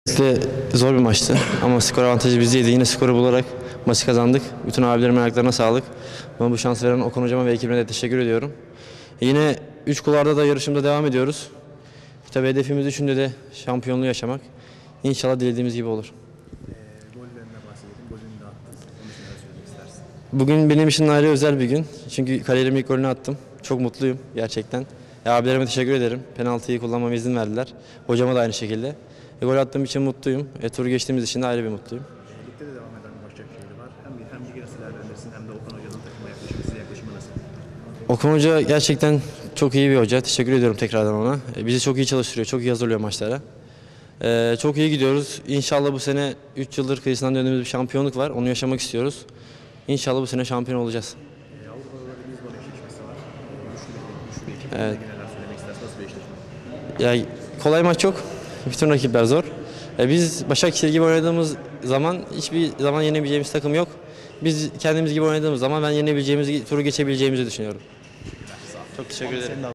Zor bir maçtı ama skor avantajı bizdeydi. Yine skoru bularak maçı kazandık. Bütün abilerimin ayaklarına sağlık. Bana bu şans veren Okan hocama ve ekibine de teşekkür ediyorum. Yine 3 kulvarda da yarışımda devam ediyoruz. Tabii hedefimiz üçünde de şampiyonluğu yaşamak. İnşallah dilediğimiz gibi olur. Gollerine bahsedelim. Golünü de attın. Onun için neler söylemek istersin? Bugün benim için ayrı özel bir gün. Çünkü kariyerimin ilk golünü attım. Çok mutluyum gerçekten. Abilerime teşekkür ederim. Penaltıyı kullanmama izin verdiler. Hocama da aynı şekilde. Gol attığım için mutluyum. Turu geçtiğimiz için de ayrı bir mutluyum. Ligde de devam eden bir Başakşehir var. Hem ligi nasıl değerlendirirsin hem de Okan Hoca'nın takıma yaklaşımı, size yaklaşımı nasıl? Okan Hoca gerçekten çok iyi bir hoca. Teşekkür ediyorum tekrardan ona. Bizi çok iyi çalıştırıyor, çok iyi hazırlıyor maçlara. Çok iyi gidiyoruz. İnşallah bu sene 3 yıldır kıyısından döndüğümüz bir şampiyonluk var. Onu yaşamak istiyoruz. İnşallah bu sene şampiyon olacağız. Avrupa'da da bir Lisbon eşleşmesi var. Güçlü bir ekip. Evet. Neler söylemek istersin? Nasıl bir eşleşme? Ya, kolay maç yok. Bütün rakipler zor. Biz Başakşehir gibi oynadığımız zaman hiçbir zaman yenebileceğimiz takım yok. Biz kendimiz gibi oynadığımız zaman ben yenebileceğimizi, turu geçebileceğimizi düşünüyorum. Çok teşekkür ederim.